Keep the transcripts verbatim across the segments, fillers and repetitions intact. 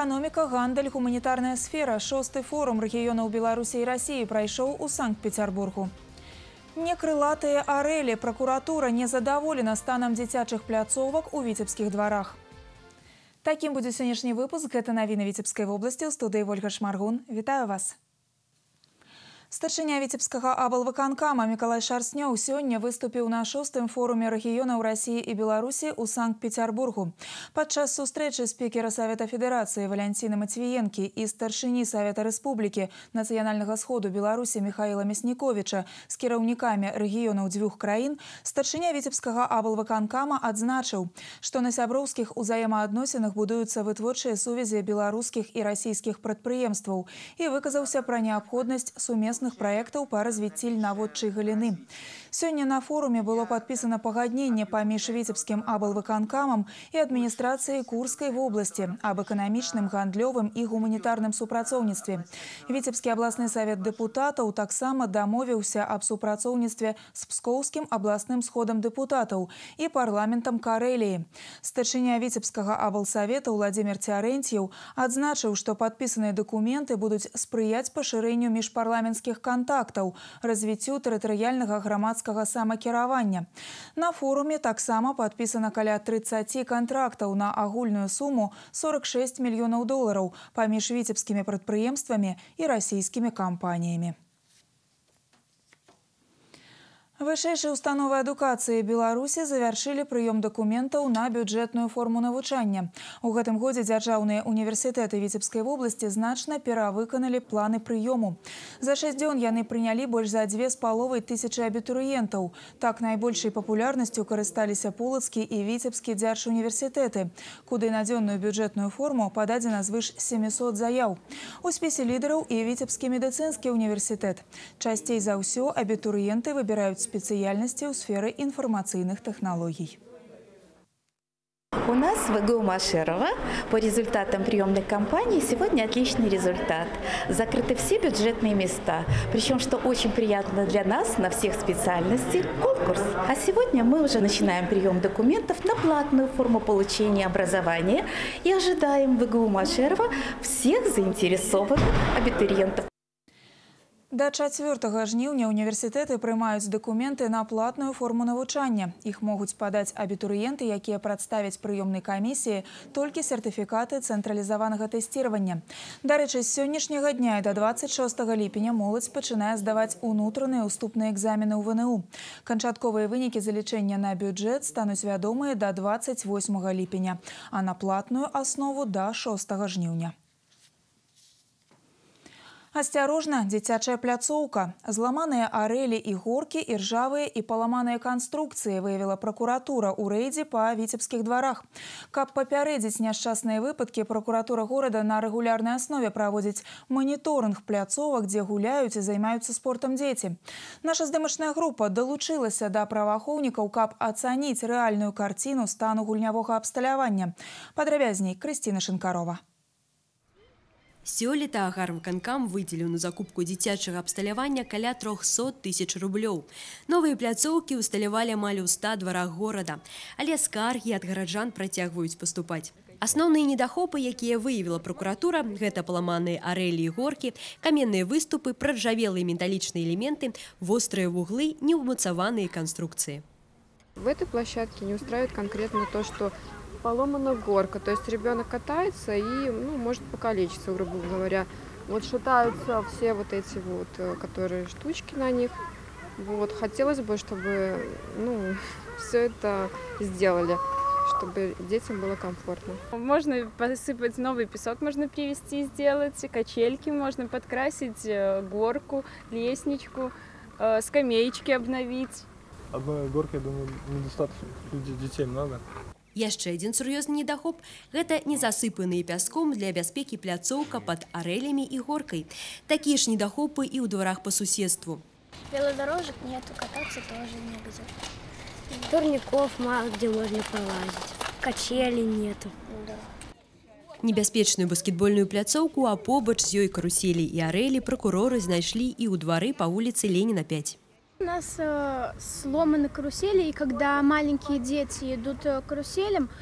Экономика, гандаль, гуманитарная сфера. Шосты форум регионов Беларуси и России прошел у Санкт-Петербургу. Некрылатые орели. Прокуратура не задоволена станом дзіцячых пляцовок у Витебских дворах. Таким будет сегодняшний выпуск. Это новины Витебской области. У студии Ольга Шмаргун. Витаю вас. Старшыня Витебскага аблвыканкама Миколай Шарснёў сегодня выступил на шостым форуме регионов России и Беларуси у Санкт-Петербургу. Подчас сустрэчы спикера Совета Федерации Валентина Матвиенки и старшыні Совета Республики Национального сходу Беларуси Михаила Мясниковича с кіраўнікамі регионов двух краін, старшыня Витебскага аблвыканкама адзначыў, что на сяброўскіх узаемаадносінах будуются вытворчыя сувязі белорусских и российских прадпрыемстваў и выказаўся про необходимость сумесных проектов по развитию льнаводчай галины. Сегодня на форуме было подписано погоднение паміж Витебским аблвыканкамам и администрацией Курской в области об экономичном, гандлёвым и гуманитарном супрацоўніцтве. Витебский областный совет депутатов таксама дамовіўся об супрацоўніцтве с Псковским областным сходом депутатов и парламентом Карелии. Старшыня Витебскага аблсовета Владимир Терентьев адзначыў, что подписанные документы будут спрыять поширению межпарламентских контактов, развитию территориального громадского самокіравання. На форуме таксама подписано каля тридцати контрактов на агульную сумму сорок шесть миллионов долларов паміж витебскими предприемствами и российскими компаниями. Вышэйшыя установы адукацыі Беларуси завершили прием документов на бюджетную форму навучання. У гэтым годзе дзяржаўныя университеты Витебской области значна перавыканалі планы приему. За шесть дзён яны прынялі больш за две з паловай тысячи абітурыентаў. Так найбольшай папулярнасцю карысталіся Полацкі і Витебскі дзяржуніверсітэты, куды на дзённую бюджетную форму пададзена звыш семисот заяў. У спісе лідараў і Витебскі медыцынскі университет. Часцей за ўсё абітурыенты выбирают специальности в сфере информационных технологий. У нас в ВГУ Машерова по результатам приемной кампании сегодня отличный результат. Закрыты все бюджетные места. Причем, что очень приятно для нас, на всех специальностей, конкурс. А сегодня мы уже начинаем прием документов на платную форму получения образования и ожидаем в ВГУ Машерова всех заинтересованных абитуриентов. До чацвёртага жніўня універсітэты прымаюць документы на платную форму навучання. Іх могуць падаць абітурыенты, якія прадставяць прыёмнай камісіі толькі сертыфікаты цэнтралізаванага тэсціравання. Дарэчы, з сённяшняга дня і до двадцать шостага ліпеня моладзь пачынае здаваць унутраныя уступныя экзамены ў ВНУ. Канчатковыя вынікі залічэння на бюджэт стануць вядомыя до двадцать восьмага ліпеня, а на платную аснову до шостага жніўня. Осторожно, дзіцячая пляцоўка. Зламаныя орели и горки, и ржавые, и поломанные конструкции выявила прокуратура у рейде по Витебских дворах. Каб папярэдзіць няшчасныя выпадки, прокуратура города на регулярной основе проводит мониторинг пляцовок, где гуляют и занимаются спортом дети. Наша здымачная группа долучилася до праваахоўнікаў, каб ацаніць реальную картину стану гульнявога абсталявання. Падрабязней Кристина Шинкарова. Сёлета агарвыканкам выделіў на закупку дзіцячага абсталявання каля трохсот тысяч рублёў. Новыя пляцоўкі усталявалі амаль у ста дворах горада, але скаргі ад гараджан працягваюць паступаць. Асноўныя недахопы, якія выявіла прокуратура, гэта паламаныя арэлі і горкі, каменныя выступы, праржавелыя металлічныя элементы, вострыя вуглы, неумацаваныя конструкции. В этой площадке не устраивает конкретно то, что поломана горка, то есть ребенок катается и ну, может покалечиться, грубо говоря. Вот шатаются все вот эти вот, которые штучки на них. Вот хотелось бы, чтобы ну, все это сделали, чтобы детям было комфортно. Можно посыпать новый песок, можно привезти, сделать качельки, можно подкрасить горку, лестничку, скамеечки обновить. Одной горки, я думаю, недостаточно. Детей много. Яшчэ адзін сур'ёзны недахоп – гэта незасыпаныя пяском для бяспекі пляцоўка пад арэлямі і горкай. Такія ж недахопы і ў дворах по суседству. Велодорожек нету, кататься тоже негде. Турников мало где можно пролазить. Качели нету. Да. Небяспечную баскетбольную пляцоўку, а побач з ёй каруселі і арэлі прокуроры знайшлі і ў двары па вуліцы Ленина пять. У нас э, сломаны карусели, и когда маленькие дети идут каруселем,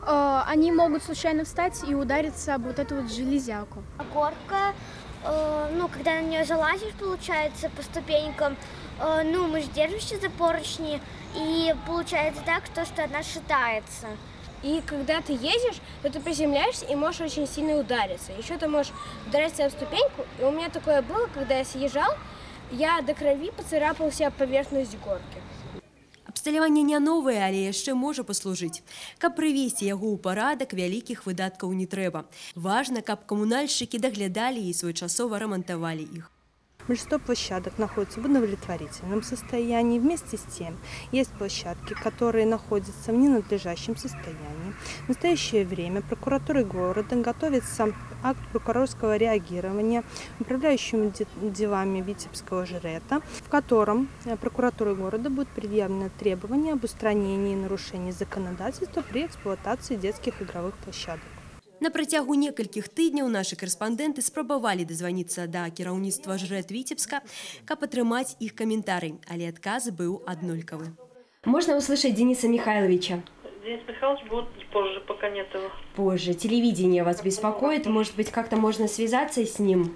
э, они могут случайно встать и удариться об вот эту вот железяку. Горка, э, ну, когда на нее залазишь, получается, по ступенькам, э, ну, мы же держимся за поручни, и получается так, что, что она шатается. И когда ты едешь, то ты приземляешься и можешь очень сильно удариться. Еще ты можешь удариться об ступеньку. И у меня такое было, когда я съезжал, я до крови поцарапал себе поверхность горки. Абсталяванне не новае, але яшчэ можа паслужыць. Каб прывесці яго ў парадак, вялікіх выдаткаў не трэба. Важна, каб камунальшчыкі даглядалі і своечасова рамантавалі іх. Большинство площадок находится в удовлетворительном состоянии. Вместе с тем, есть площадки, которые находятся в ненадлежащем состоянии. В настоящее время прокуратурой города готовится акт прокурорского реагирования управляющими делами Витебского ЖРЭТа, в котором прокуратурой города будет предъявлено требование об устранении нарушений законодательства при эксплуатации детских игровых площадок. На працягу некалькіх тыдняў нашы карэспандэнты спрабавалі дазваніцца да кіраўніцтва ЖРЭТ Витебска, каб атрымаць іх каментарый, але адказ быў аднолькавы. Можно услышать Дениса Михайловича? Денис Михайлович будет позже, пока нет его. Позже. Телевидение вас беспокоит? Может быть, как-то можно связаться с ним?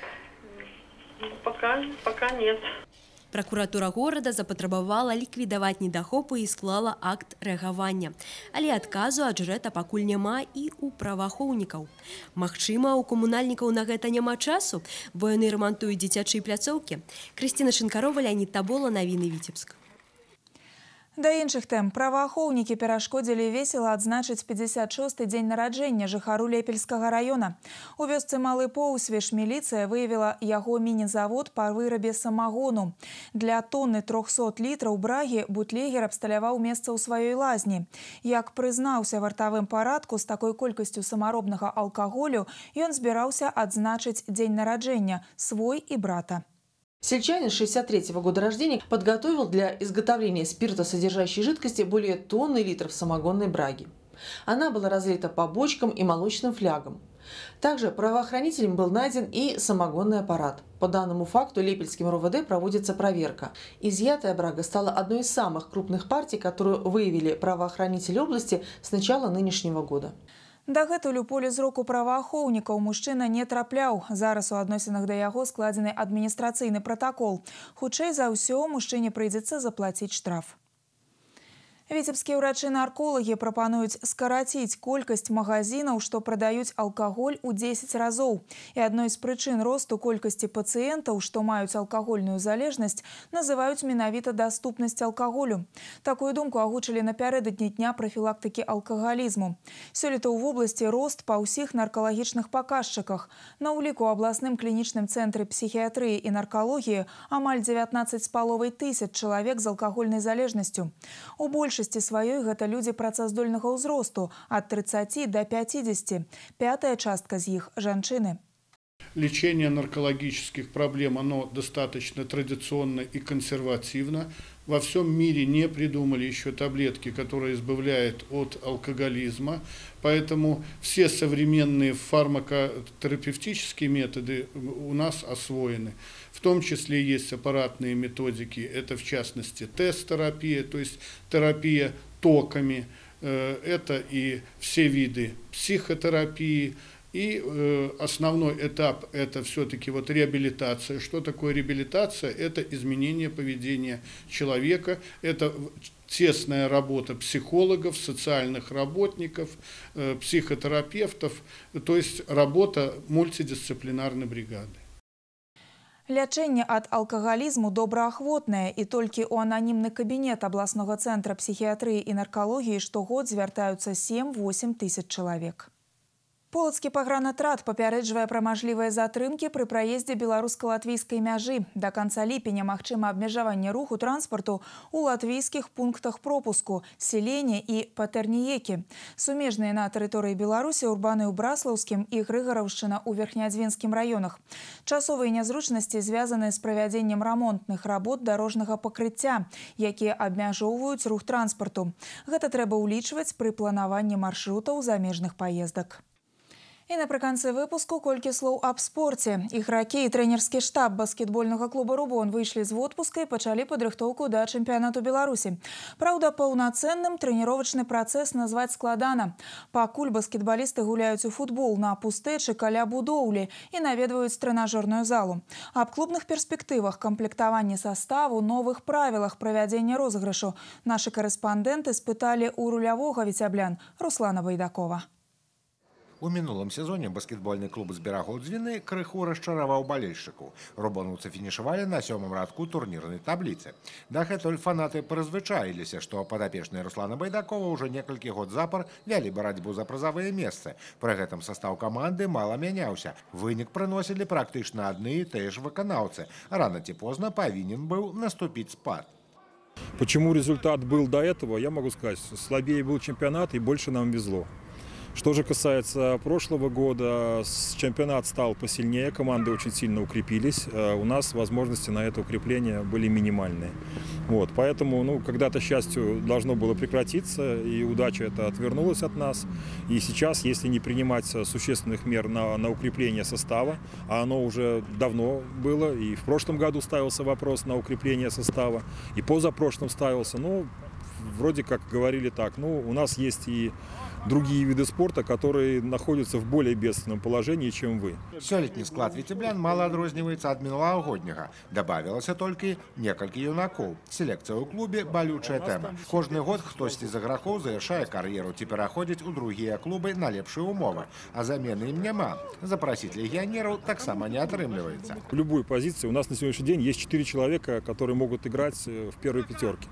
Пока, пока нет. Прокуратура города запатрабавала ліквідаваць недахопы і склала акт рэагавання. Але адказу ад ЖРЭТа пакуль няма і ў праваахоўнікаў. Магчыма, у камунальнікаў на гэта няма часу, бо яны рамантуюць дзіцячыя пляцоўкі. Крысціна Шинкарова, Леонид Табола, навіны Витебск. Да іншых тэм. Праваахоўнікі перашкодзілі весела адзначыць пятьдесят шосты дзень нараджэння жыхару Лепельскага района. У вёсцы Малы Поўсвеж міліцыя выявіла яго міні-завод па вырабе самагону. Для тонны трохсот літраў брагі бутлегер абсталяваў месца ў сваёй лазні. Як прызнаўся вартавым парадку, з такой колькасцю самаробнага алкаголю ён збіраўся адзначыць дзень нараджэння свой і брата. Сельчанин шестьдесят третьего года рождения подготовил для изготовления спиртосодержащей жидкости более тонны литров самогонной браги. Она была разлита по бочкам и молочным флягам. Также правоохранителям был найден и самогонный аппарат. По данному факту Лепельским РОВД проводится проверка. Изъятая брага стала одной из самых крупных партий, которую выявили правоохранители области с начала нынешнего года. Дагэтуль у поле зроку праваахоўнікаў мужчына не трапляў. Зараз у адносінах да яго складзены адміністрацыйны пратакол. Хутчэй за ўсё мужчыне прыйдзецца заплаціць штраф. Витебские ўрачы-нарколагі прапануюць скараціць колькасць магазинаў, што прадаюць алкаголь у дзесяць разоў. І адной з прычын росту колькасці пацыентаў, што маюць алкагольную залежнасць, называюць менавіта даступнасць алкаголю. Такую думку агучылі напярэдадні дня прафілактыкі алкагалізму. Сёлета ў вобласці рост па ўсіх наркалагічных паказчыках. На ўліку ў абласным клінічным цэнтры псіхіятрыі і наркалогіі амаль дзевятнаццаць з паловай тысяч чалавек з алкагольнай залежнасцю. У большасці сваёй гэта людзі працаздольнага ўзросту ад тридцати до пятидесяти. Пятая частка з іх – жанчыны. Лечение наркологических проблем, оно достаточно традиционно и консервативно. Во всем мире не придумали еще таблетки, которые избавляют от алкоголизма. Поэтому все современные фармакотерапевтические методы у нас освоены. В том числе есть аппаратные методики. Это в частности тест-терапия, то есть терапия токами. Это и все виды психотерапии. И э, основной этап – это все-таки вот реабилитация. Что такое реабилитация? Это изменение поведения человека, это тесная работа психологов, социальных работников, э, психотерапевтов, то есть работа мультидисциплинарной бригады. Лячэнне ад алкагалізму добраахвотнае, і толькі ў ананімны кабінет абласнога цэнтра псіхіятрыі і наркалогіі штогод звяртаюцца сем-восем тысяч чалавек. Полацкі пагранатрад папярэджвае пра мажлівыя затрымкі пры праездзе беларуска-латвійскай мяжы. Да канца ліпеня магчыма абмежаванне руху транспарту ў латвійскіх пунктах пропуску Селене і Патэрніекі. Сумежныя на тэрыторыі Беларусі урбаны ў Браслаўскім і Грыгараўшчына ў Верхнеадзвінскім раёнах. Часовыя нязручнасці звязаны з правядзеннем рамонтных работ дарожнага пакрыцця, якія абмяжоўваюць рух транспарту. Гэта трэба ўлічваць пры планаванні маршрутаў замежных паездак. І напрыканцы выпуску колькі слоў аб спорце. Ігракі і трэнерскі штаб баскетбольнага клуба «Рубон» выйшлі з водпуска і пачалі падрыхтоўку да чэмпіянату Беларусі. Праўда, паўнацэнным трэніровачны працэс назваць складана. Пакуль баскетбалісты гуляюць у футбол на пустэчы каля будоўлі і наведваюць трэнажорную залу. Аб клубных перспектывах, камплектаванні саставу, новых правілах правядзення розыгрышу нашы карэспандэнты спыталі ў рулявога віцяблян Руслана Байдакова. У мінулым сезоне баскетбольны клуб з берагоў Дзвіны крыху расчараваў балельшчыкаў. Рубонаўцы фінішавалі на сёмым радку турнірнай табліцы. Дагэтуль фанаты прызвычаіліся, што падапечныя Руслана Байдакова ўжо некалькі год запар вялі барацьбу за прызавыя месцы. Пры гэтым састаў каманды мала мяняўся. Вынік прыносілі практычна адны і тыя ж выканаўцы. Рана ці позна павінен быў наступіць спад. Почему результат был до этого, я могу сказать, слабее был чемпионат и больше нам везло. Что же касается прошлого года, чемпионат стал посильнее, команды очень сильно укрепились. У нас возможности на это укрепление были минимальные. Вот, поэтому ну, когда-то счастью должно было прекратиться, и удача это отвернулась от нас. И сейчас, если не принимать существенных мер на, на укрепление состава, а оно уже давно было, и в прошлом году ставился вопрос на укрепление состава, и позапрошлом ставился, ну, вроде как говорили так, ну, у нас есть и другие виды спорта, которые находятся в более бедственном положении, чем вы. Сёлетні склад віцеблян мало адрозніваецца ад мінулагодняга. Дабавілася толькі некалькі юнакоў. Селекцыя ў клубе балючая тэма. Кожны год хтосьці з ігракоў завершае кар'еру ці пераходзіць у другія клубы на лепшыя умовы, а замены ім няма. Запросить легионеров таксама не отрымливается. В любой позиции у нас на сегодняшний день есть четыре человека, которые могут играть в первой пятерке.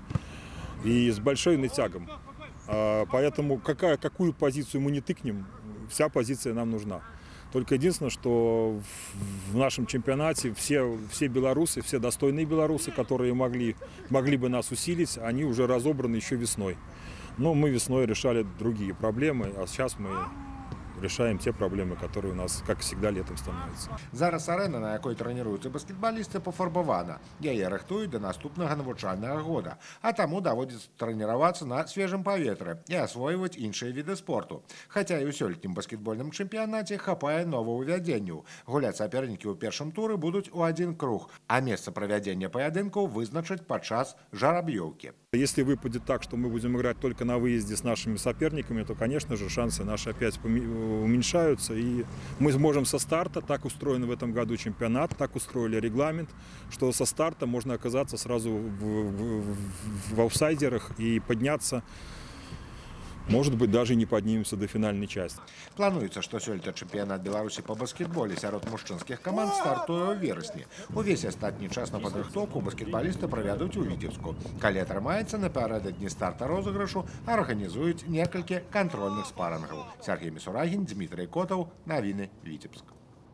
И с большой натягом. Поэтому какая, какую позицию мы не тыкнем, вся позиция нам нужна. Только единственное, что в нашем чемпионате все, все белорусы, все достойные белорусы, которые могли, могли бы нас усилить, они уже разобраны еще весной. Но мы весной решали другие проблемы, а сейчас мы решаем те проблемы, которые у нас, как всегда, летом становятся. Зараз арена, на якой тренируются баскетболисты, пофарбована. Яе рыхтуюць до наступного навучального года. А тому доводится тренироваться на свежем поветры и освоивать іншыя виды спорту. Хотя и у сёлетнім баскетбольным чемпионате хапае новаўвядзенняў. Гуляць сапернікі ў першым туры будуць у один круг, а место проведения поединков вызначаць падчас жараб'ёўкі. Если выпадет так, что мы будем играть только на выезде с нашими соперниками, то, конечно же, шансы наши опять уменьшаются. И мы сможем со старта, так устроен в этом году чемпионат, так устроили регламент, что со старта можно оказаться сразу в, в, в аутсайдерах и подняться. Может быть, даже не поднимемся до финальной части. Плануецца, што сёлета чэмпіянат Беларусі па баскетболе сярод мужчынскіх каманд стартуе ў верасні. Увесь астатні час на падрыхтоўку баскетбалісты правядуць у Віцебску. Калі атрымаецца, напярэдадні старта розыгрышу арганізуюць некалькі кантрольных спарынгаў. Сергей Мисурагин, Дмитрий Котов, навіны Віцебск.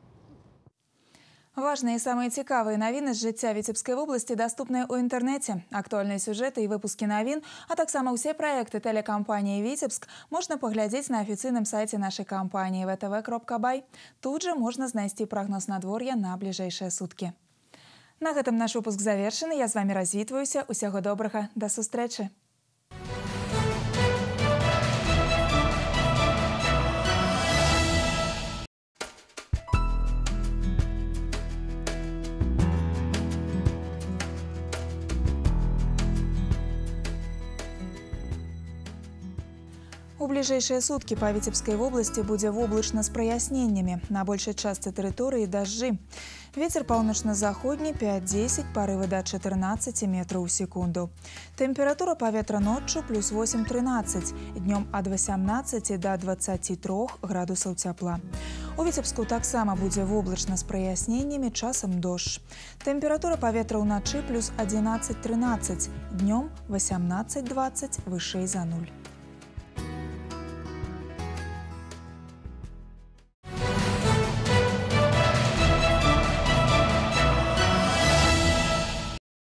Важные и самые цікавые новины з жыцця Віцебскай вобласці доступны ў інтэрнэце. Актуальныя сюжеты і выпускі навін, а таксама ўсе праекты тэлекампаніі «Віцебск» можна паглядзець на афіцыйным сайце нашай кампаніі вэ тэ вэ кропка бай. Тут же можна знайсці прагноз надвор'я на бліжэйшыя суткі. На гэтым наш выпуск завершаны. Я з вами развітваюся. Усяго добрага. Да сустрэчы. У бліжэйшыя суткі па Віцебскай вобласці будзе воблачна з праясненнямі. На большай частцы тэрыторыі дажджы. Вецер паўночна-заходні пяць-дзесяць, парывы да чатырнаццаці метраў у секунду. Тэмпература паветра ноччу плюс восемь-трынаццаць, днём ад васямнаццаці да дваццаці трох градусаў цяпла. У Віцебску таксама будзе воблачна з праясненнямі, часам дождж. Тэмпература паветра ўначы плюс адзінаццаць-трынаццаць, днём васямнаццаць-дваццаць, вышэй за нуль.